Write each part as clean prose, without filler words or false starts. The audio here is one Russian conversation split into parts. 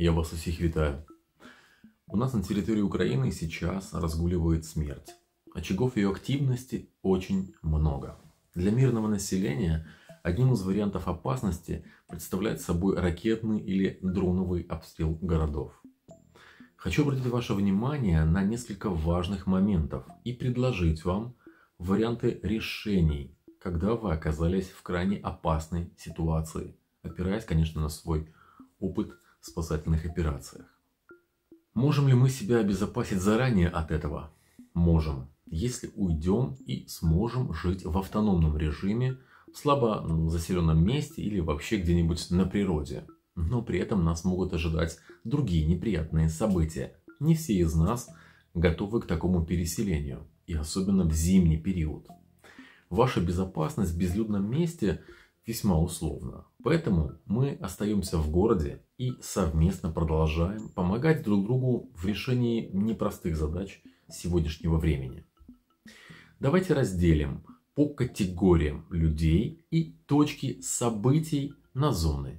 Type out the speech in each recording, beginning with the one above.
Я вас всех витаю. У нас на территории Украины сейчас разгуливает смерть. Очагов ее активности очень много. Для мирного населения одним из вариантов опасности представляет собой ракетный или дроновый обстрел городов. Хочу обратить ваше внимание на несколько важных моментов и предложить вам варианты решений, когда вы оказались в крайне опасной ситуации, опираясь, конечно, на свой опыт в спасательных операциях. Можем ли мы себя обезопасить заранее от этого? Можем, если уйдем и сможем жить в автономном режиме, в слабо заселенном месте или вообще где-нибудь на природе. Но при этом нас могут ожидать другие неприятные события. Не все из нас готовы к такому переселению, и особенно в зимний период. Ваша безопасность в безлюдном месте весьма условна. Поэтому мы остаемся в городе и совместно продолжаем помогать друг другу в решении непростых задач сегодняшнего времени. Давайте разделим по категориям людей и точки событий на зоны.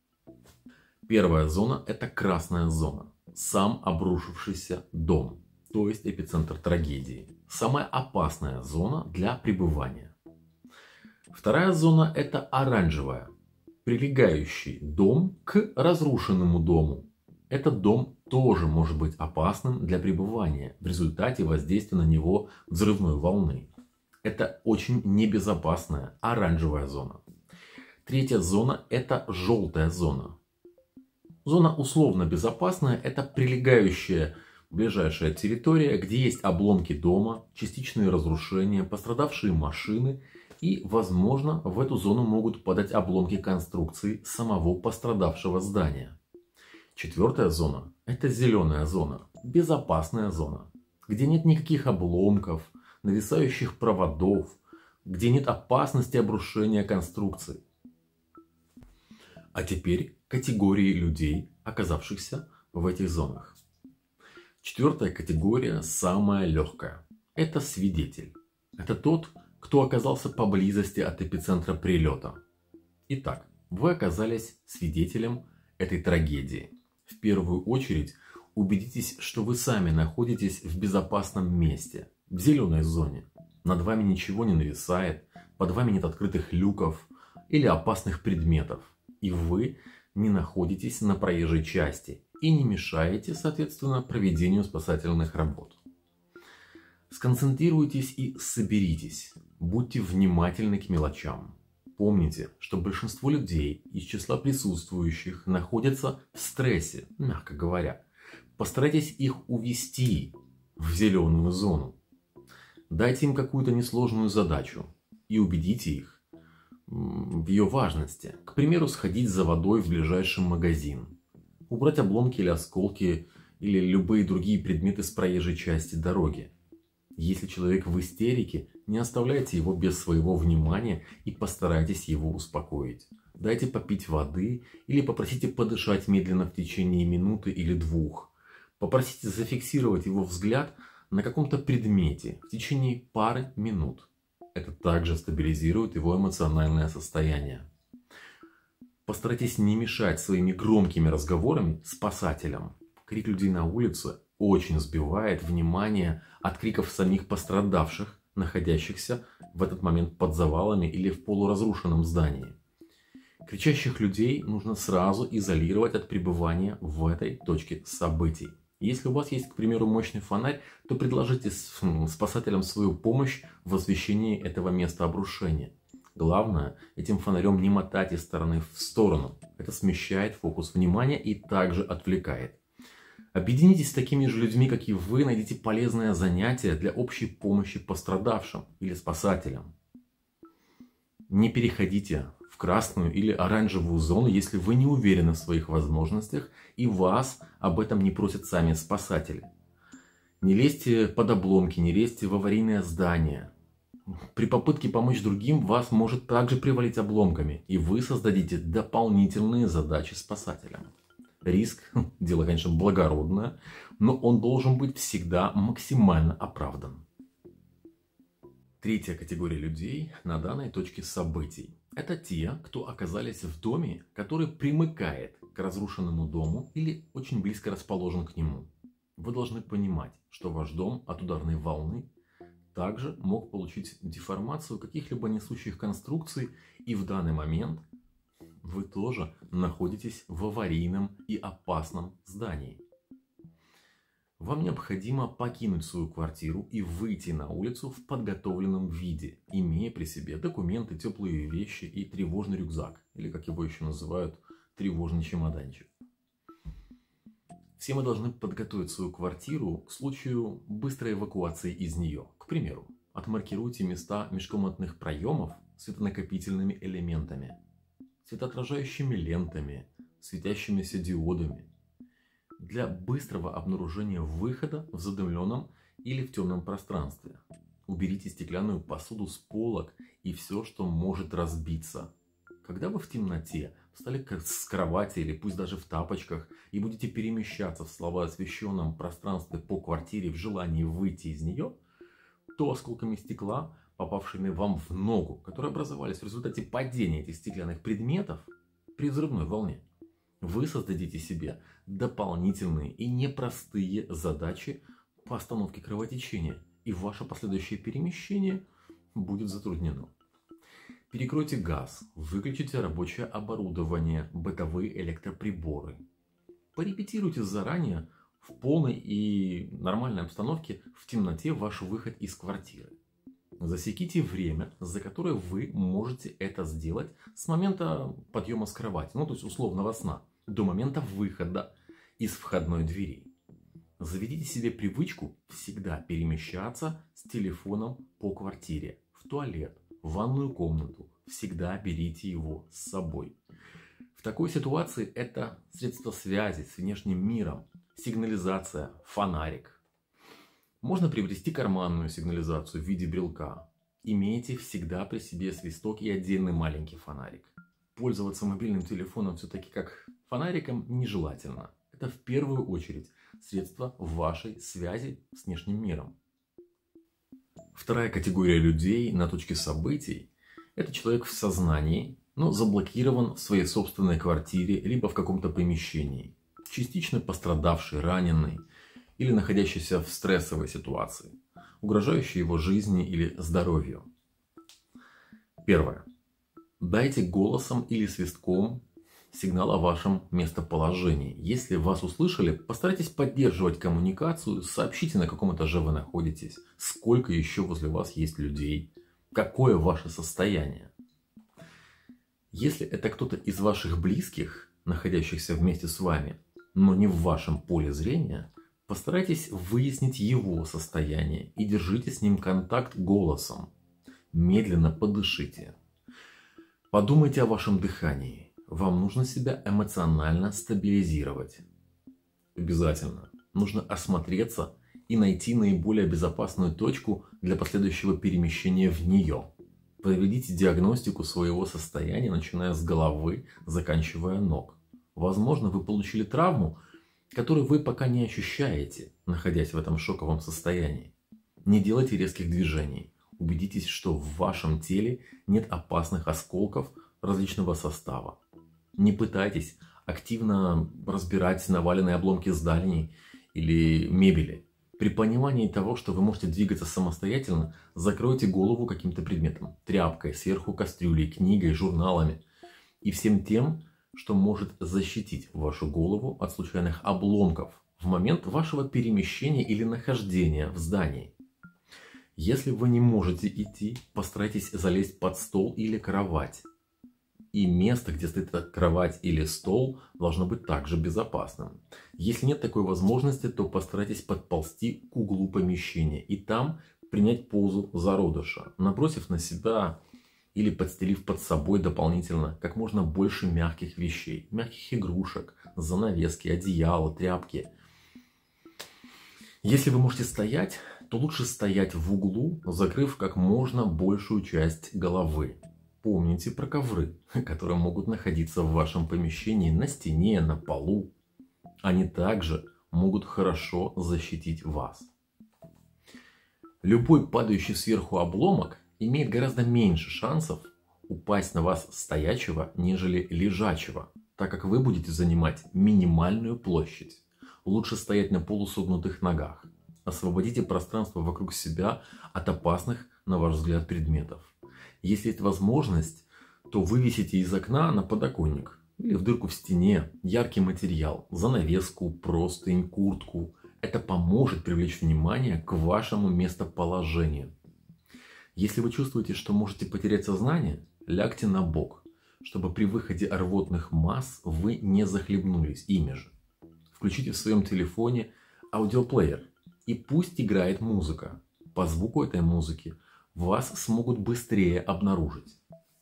Первая зона – это красная зона. Сам обрушившийся дом, то есть эпицентр трагедии. Самая опасная зона для пребывания. Вторая зона – это оранжевая, прилегающий дом к разрушенному дому. Этот дом тоже может быть опасным для пребывания в результате воздействия на него взрывной волны. Это очень небезопасная оранжевая зона. Третья зона – это желтая зона. Зона условно безопасная – это прилегающая ближайшая территория, где есть обломки дома, частичные разрушения, пострадавшие машины и, возможно, в эту зону могут попадать обломки конструкции самого пострадавшего здания. Четвертая зона – это зеленая зона, безопасная зона, где нет никаких обломков, нависающих проводов, где нет опасности обрушения конструкций. А теперь категории людей, оказавшихся в этих зонах. Четвертая категория самая легкая. Это свидетель. Это тот, кто оказался поблизости от эпицентра прилета. Итак, вы оказались свидетелем этой трагедии. В первую очередь убедитесь, что вы сами находитесь в безопасном месте, в зеленой зоне. Над вами ничего не нависает, под вами нет открытых люков или опасных предметов. И вы не находитесь на проезжей части и не мешаете, соответственно, проведению спасательных работ. Сконцентрируйтесь и соберитесь. Будьте внимательны к мелочам. Помните, что большинство людей из числа присутствующих находятся в стрессе, мягко говоря. Постарайтесь их увести в зеленую зону. Дайте им какую-то несложную задачу и убедите их в ее важности. К примеру, сходить за водой в ближайший магазин. Убрать обломки или осколки или любые другие предметы с проезжей части дороги. Если человек в истерике, не оставляйте его без своего внимания и постарайтесь его успокоить. Дайте попить воды или попросите подышать медленно в течение минуты или двух. Попросите зафиксировать его взгляд на каком-то предмете в течение пары минут. Это также стабилизирует его эмоциональное состояние. Постарайтесь не мешать своими громкими разговорами спасателям. Крик людей на улице очень сбивает внимание от криков самих пострадавших, находящихся в этот момент под завалами или в полуразрушенном здании. Кричащих людей нужно сразу изолировать от пребывания в этой точке событий. Если у вас есть, к примеру, мощный фонарь, то предложите спасателям свою помощь в освещении этого места обрушения. Главное, этим фонарем не мотать из стороны в сторону. Это смещает фокус внимания и также отвлекает. Объединитесь с такими же людьми, как и вы, найдите полезное занятие для общей помощи пострадавшим или спасателям. Не переходите в красную или оранжевую зону, если вы не уверены в своих возможностях и вас об этом не просят сами спасатели. Не лезьте под обломки, не лезьте в аварийное здание. При попытке помочь другим вас может также привалить обломками, и вы создадите дополнительные задачи спасателям. Риск – дело, конечно, благородное, но он должен быть всегда максимально оправдан. Третья категория людей на данной точке событий – это те, кто оказались в доме, который примыкает к разрушенному дому или очень близко расположен к нему. Вы должны понимать, что ваш дом от ударной волны также мог получить деформацию каких-либо несущих конструкций, и в данный момент вы тоже находитесь в аварийном и опасном здании. Вам необходимо покинуть свою квартиру и выйти на улицу в подготовленном виде, имея при себе документы, теплые вещи и тревожный рюкзак, или как его еще называют, тревожный чемоданчик. Все мы должны подготовить свою квартиру к случаю быстрой эвакуации из нее. К примеру, отмаркируйте места межкомнатных проемов светонакопительными элементами, светоотражающими лентами, светящимися диодами, для быстрого обнаружения выхода в задымленном или в темном пространстве. Уберите стеклянную посуду с полок и все, что может разбиться. Когда вы в темноте встали с кровати или пусть даже в тапочках и будете перемещаться в слабоосвещенном пространстве по квартире в желании выйти из нее, то осколками стекла, попавшими вам в ногу, которые образовались в результате падения этих стеклянных предметов при взрывной волне, вы создадите себе дополнительные и непростые задачи по остановке кровотечения, и ваше последующее перемещение будет затруднено. Перекройте газ, выключите рабочее оборудование, бытовые электроприборы. Порепетируйте заранее в полной и нормальной обстановке в темноте ваш выход из квартиры. Засеките время, за которое вы можете это сделать с момента подъема с кровати, то есть условного сна, до момента выхода из входной двери. Заведите себе привычку всегда перемещаться с телефоном по квартире, в туалет, в ванную комнату. Всегда берите его с собой. В такой ситуации это средство связи с внешним миром, сигнализация, фонарик. Можно приобрести карманную сигнализацию в виде брелка. Имейте всегда при себе свисток и отдельный маленький фонарик. Пользоваться мобильным телефоном все-таки как фонариком нежелательно. Это в первую очередь средство вашей связи с внешним миром. Вторая категория людей на точке событий – это человек в сознании, но заблокирован в своей собственной квартире либо в каком-то помещении, частично пострадавший, раненый или находящийся в стрессовой ситуации, угрожающей его жизни или здоровью. Первое. Дайте голосом или свистком сигнал о вашем местоположении. Если вас услышали, постарайтесь поддерживать коммуникацию, сообщите, на каком этаже вы находитесь, сколько еще возле вас есть людей, какое ваше состояние. Если это кто-то из ваших близких, находящихся вместе с вами, но не в вашем поле зрения, постарайтесь выяснить его состояние и держите с ним контакт голосом. Медленно подышите. Подумайте о вашем дыхании. Вам нужно себя эмоционально стабилизировать. Обязательно. Нужно осмотреться и найти наиболее безопасную точку для последующего перемещения в нее. Проведите диагностику своего состояния, начиная с головы, заканчивая ног. Возможно, вы получили травму, которую вы пока не ощущаете, находясь в этом шоковом состоянии. Не делайте резких движений. Убедитесь, что в вашем теле нет опасных осколков различного состава. Не пытайтесь активно разбирать наваленные обломки зданий или мебели. При понимании того, что вы можете двигаться самостоятельно, закройте голову каким-то предметом. Тряпкой, сверху кастрюлей, книгой, журналами. И всем тем, что может защитить вашу голову от случайных обломков в момент вашего перемещения или нахождения в здании. Если вы не можете идти, постарайтесь залезть под стол или кровать. И место, где стоит эта кровать или стол, должно быть также безопасным. Если нет такой возможности, то постарайтесь подползти к углу помещения и там принять позу зародыша, набросив на себя или подстелив под собой дополнительно как можно больше мягких вещей, мягких игрушек, занавески, одеяла, тряпки. Если вы можете стоять, то лучше стоять в углу, закрыв как можно большую часть головы. Помните про ковры, которые могут находиться в вашем помещении на стене, на полу. Они также могут хорошо защитить вас. Любой падающий сверху обломок имеет гораздо меньше шансов упасть на вас стоячего, нежели лежачего. так как вы будете занимать минимальную площадь. Лучше стоять на полусогнутых ногах. Освободите пространство вокруг себя от опасных, на ваш взгляд, предметов. Если есть возможность, то вывесите из окна на подоконник или в дырку в стене яркий материал, занавеску, простынь, куртку. Это поможет привлечь внимание к вашему местоположению. Если вы чувствуете, что можете потерять сознание, лягте на бок, чтобы при выходе рвотных масс вы не захлебнулись ими же. Включите в своем телефоне аудиоплеер и пусть играет музыка. По звуку этой музыки вас смогут быстрее обнаружить.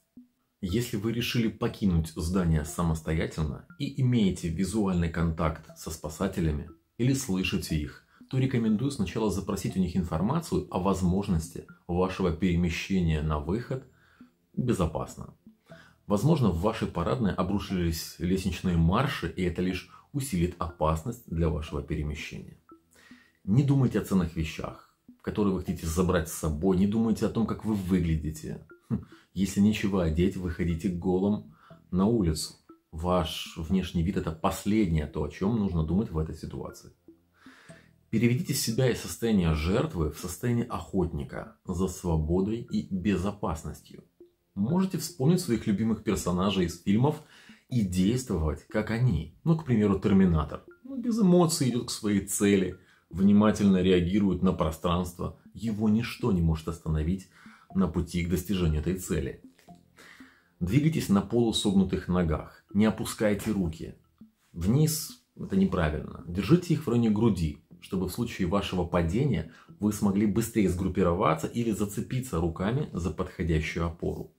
Если вы решили покинуть здание самостоятельно и имеете визуальный контакт со спасателями или слышите их, то рекомендую сначала запросить у них информацию о возможности вашего перемещения на выход безопасно. Возможно, в вашей парадной обрушились лестничные марши, и это лишь усилит опасность для вашего перемещения. Не думайте о ценных вещах, которые вы хотите забрать с собой, не думайте о том, как вы выглядите. Если нечего одеть, выходите голым на улицу. Ваш внешний вид – это последнее то, о чем нужно думать в этой ситуации. Переведите себя из состояния жертвы в состояние охотника за свободой и безопасностью. Можете вспомнить своих любимых персонажей из фильмов и действовать, как они. К примеру, Терминатор. Без эмоций идет к своей цели, внимательно реагирует на пространство. Его ничто не может остановить на пути к достижению этой цели. Двигайтесь на полусогнутых ногах. Не опускайте руки. Вниз – это неправильно. Держите их в районе груди, чтобы в случае вашего падения вы смогли быстрее сгруппироваться или зацепиться руками за подходящую опору.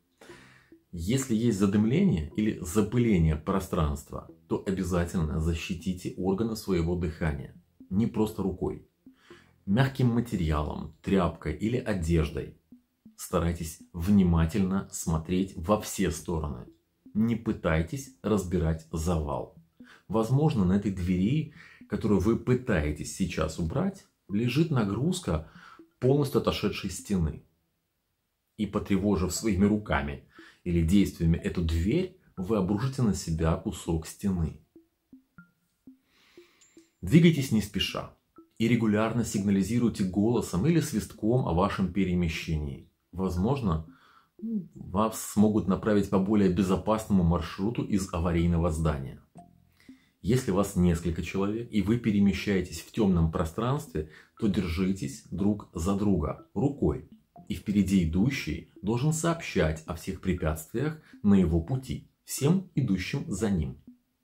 Если есть задымление или запыление пространства, то обязательно защитите органы своего дыхания. Не просто рукой. Мягким материалом, тряпкой или одеждой. Старайтесь внимательно смотреть во все стороны. Не пытайтесь разбирать завал. Возможно, на этой двери, которую вы пытаетесь сейчас убрать, лежит нагрузка полностью отошедшей стены. И потревожив своими руками или действиями эту дверь, вы обрушите на себя кусок стены. Двигайтесь не спеша и регулярно сигнализируйте голосом или свистком о вашем перемещении. Возможно, вас смогут направить по более безопасному маршруту из аварийного здания. Если вас несколько человек и вы перемещаетесь в темном пространстве, то держитесь друг за друга рукой. И впереди идущий должен сообщать о всех препятствиях на его пути всем идущим за ним.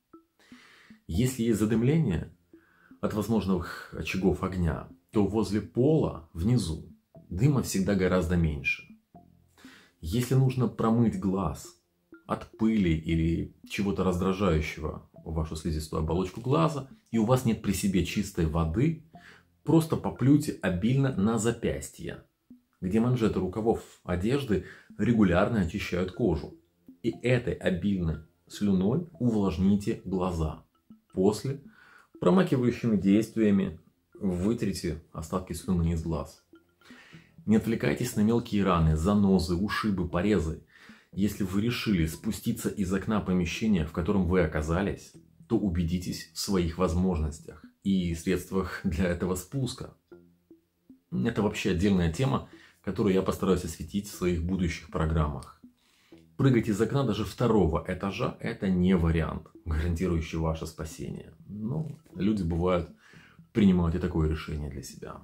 Если есть задымление от возможных очагов огня, то возле пола внизу дыма всегда гораздо меньше. Если нужно промыть глаз от пыли или чего-то раздражающего вашу слизистую оболочку глаза, и у вас нет при себе чистой воды, просто поплюйте обильно на запястье, где манжеты рукавов одежды регулярно очищают кожу. И этой обильной слюной увлажните глаза. После промакивающими действиями вытрите остатки слюны из глаз. Не отвлекайтесь на мелкие раны, занозы, ушибы, порезы. Если вы решили спуститься из окна помещения, в котором вы оказались, то убедитесь в своих возможностях и средствах для этого спуска. Это вообще отдельная тема, которую я постараюсь осветить в своих будущих программах. Прыгать из окна даже второго этажа – это не вариант, гарантирующий ваше спасение. Но люди бывают принимают и такое решение для себя.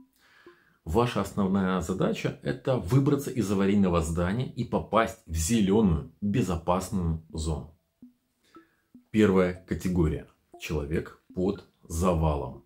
Ваша основная задача – это выбраться из аварийного здания и попасть в зеленую, безопасную зону. Первая категория – человек под завалом.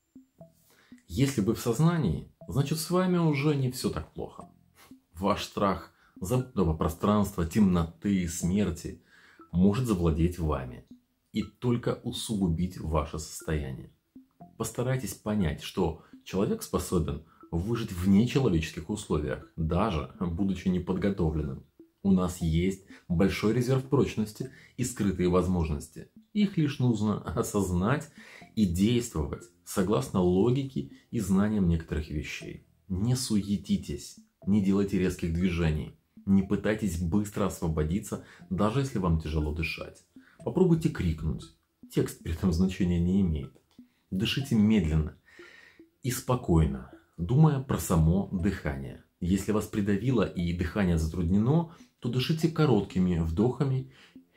Если вы в сознании, значит с вами уже не все так плохо. Ваш страх замкнутого пространства, темноты и смерти может завладеть вами и только усугубить ваше состояние. Постарайтесь понять, что человек способен выжить в нечеловеческих условиях, даже будучи неподготовленным. У нас есть большой резерв прочности и скрытые возможности. Их лишь нужно осознать и действовать согласно логике и знаниям некоторых вещей. Не суетитесь, не делайте резких движений, не пытайтесь быстро освободиться, даже если вам тяжело дышать. Попробуйте крикнуть. Текст при этом значения не имеет. Дышите медленно и спокойно, думая про само дыхание. Если вас придавило и дыхание затруднено, то дышите короткими вдохами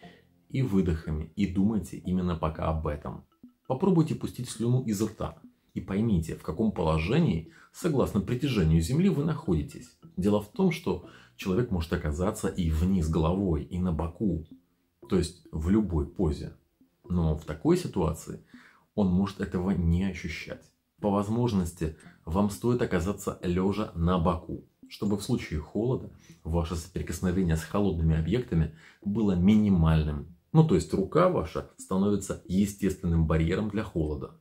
и выдохами и думайте именно пока об этом. Попробуйте пустить слюну изо рта и поймите, в каком положении, согласно притяжению Земли, вы находитесь. Дело в том, что человек может оказаться и вниз головой, и на боку, то есть в любой позе. Но в такой ситуации он может этого не ощущать. По возможности вам стоит оказаться лежа на боку, чтобы в случае холода ваше соприкосновение с холодными объектами было минимальным. То есть рука ваша становится естественным барьером для холода.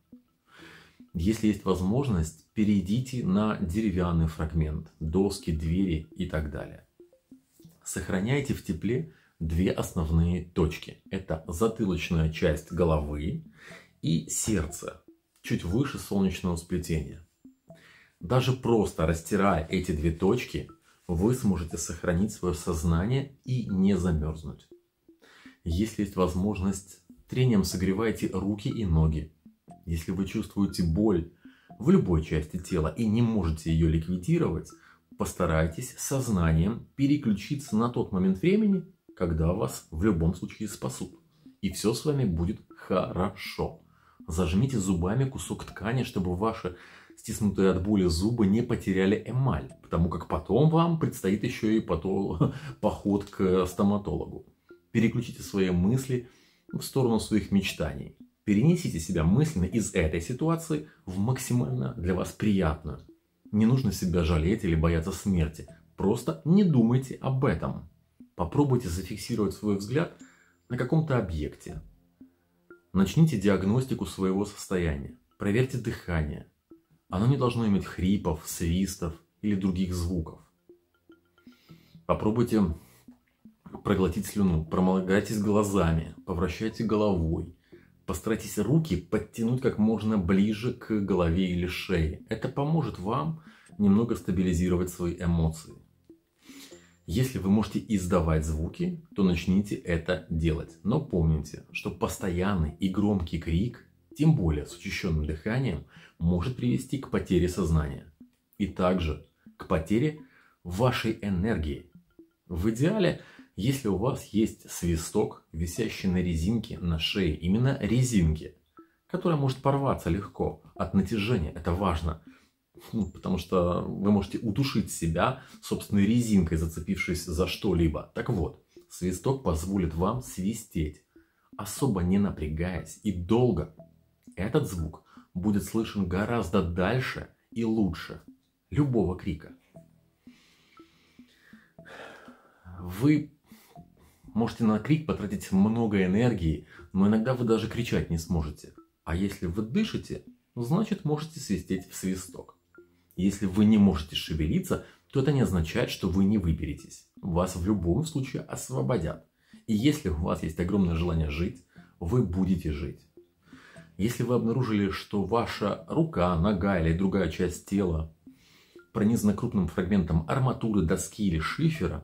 Если есть возможность, перейдите на деревянный фрагмент, доски, двери и так далее. Сохраняйте в тепле две основные точки. Это затылочная часть головы и сердце, чуть выше солнечного сплетения. Даже просто растирая эти две точки, вы сможете сохранить свое сознание и не замерзнуть. Если есть возможность, трением согревайте руки и ноги. Если вы чувствуете боль в любой части тела и не можете ее ликвидировать, постарайтесь сознанием переключиться на тот момент времени, когда вас в любом случае спасут. И все с вами будет хорошо. Зажмите зубами кусок ткани, чтобы ваши стиснутые от боли зубы не потеряли эмаль, потому как потом вам предстоит еще и поход к стоматологу. Переключите свои мысли в сторону своих мечтаний. Перенесите себя мысленно из этой ситуации в максимально для вас приятную. Не нужно себя жалеть или бояться смерти. Просто не думайте об этом. Попробуйте зафиксировать свой взгляд на каком-то объекте. Начните диагностику своего состояния. Проверьте дыхание. Оно не должно иметь хрипов, свистов или других звуков. Попробуйте проглотить слюну. Проморгайтесь глазами. Повращайте головой. Постарайтесь руки подтянуть как можно ближе к голове или шее. Это поможет вам немного стабилизировать свои эмоции. Если вы можете издавать звуки, то начните это делать. Но помните, что постоянный и громкий крик, тем более с учащенным дыханием, может привести к потере сознания. И также к потере вашей энергии. В идеале, если у вас есть свисток, висящий на резинке на шее, именно резинке, которая может порваться легко от натяжения, это важно, потому что вы можете удушить себя собственной резинкой, зацепившись за что-либо. Так вот, свисток позволит вам свистеть, особо не напрягаясь и долго. Этот звук будет слышен гораздо дальше и лучше любого крика. Вы можете на крик потратить много энергии, но иногда вы даже кричать не сможете. А если вы дышите, значит можете свистеть в свисток. Если вы не можете шевелиться, то это не означает, что вы не выберетесь. Вас в любом случае освободят. И если у вас есть огромное желание жить, вы будете жить. Если вы обнаружили, что ваша рука, нога или другая часть тела пронизана крупным фрагментом арматуры, доски или шифера,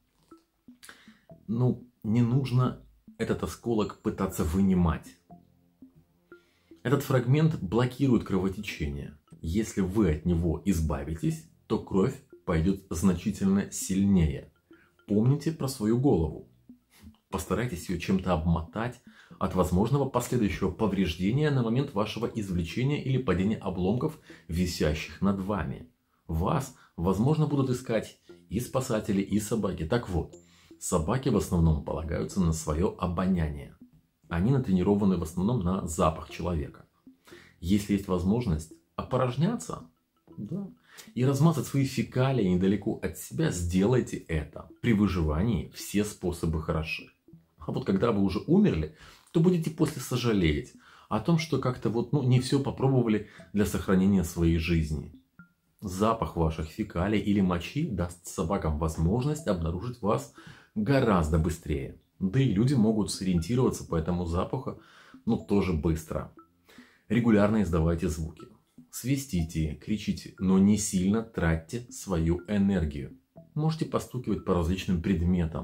не нужно этот осколок пытаться вынимать. Этот фрагмент блокирует кровотечение. Если вы от него избавитесь, то кровь пойдет значительно сильнее. Помните про свою голову. Постарайтесь ее чем-то обмотать от возможного последующего повреждения на момент вашего извлечения или падения обломков, висящих над вами. Вас, возможно, будут искать и спасатели, и собаки. Так вот, собаки в основном полагаются на свое обоняние. Они натренированы в основном на запах человека. Если есть возможность опорожняться, и размазать свои фекалии недалеко от себя, сделайте это. При выживании все способы хороши. А вот когда вы уже умерли, то будете после сожалеть о том, что как-то не все попробовали для сохранения своей жизни. Запах ваших фекалий или мочи даст собакам возможность обнаружить вас гораздо быстрее. Да и люди могут сориентироваться по этому запаху, тоже быстро. Регулярно издавайте звуки. Свистите, кричите, но не сильно тратьте свою энергию. Можете постукивать по различным предметам.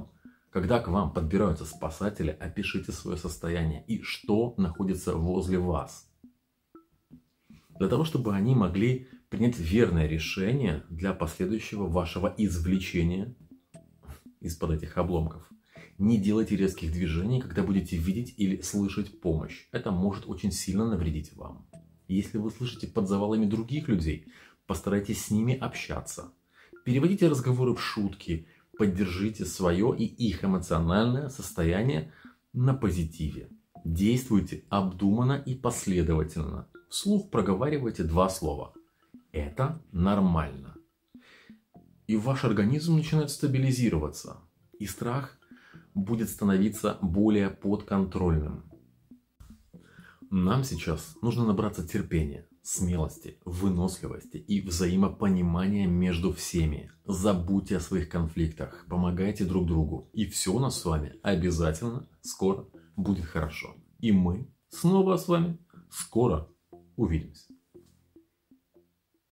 Когда к вам подбираются спасатели, опишите свое состояние и что находится возле вас. Для того, чтобы они могли принять верное решение для последующего вашего извлечения из-под этих обломков. Не делайте резких движений, когда будете видеть или слышать помощь. Это может очень сильно навредить вам. Если вы слышите под завалами других людей, постарайтесь с ними общаться. Переводите разговоры в шутки, поддержите свое и их эмоциональное состояние на позитиве. Действуйте обдуманно и последовательно. Вслух проговаривайте 2 слова. Это нормально. И ваш организм начинает стабилизироваться. И страх будет становиться более подконтрольным. Нам сейчас нужно набраться терпения, смелости, выносливости и взаимопонимания между всеми. Забудьте о своих конфликтах, помогайте друг другу. И все у нас с вами обязательно скоро будет хорошо. И мы снова с вами скоро увидимся.